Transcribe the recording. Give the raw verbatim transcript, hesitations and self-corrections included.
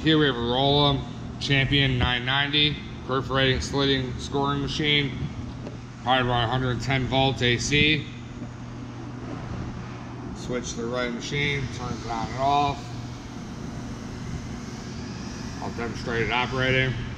Here we have a Rolla Champion nine ninety perforating slitting scoring machine, powered by one hundred ten volt A C. Switch to the right machine, turn it on and off. I'll demonstrate it operating.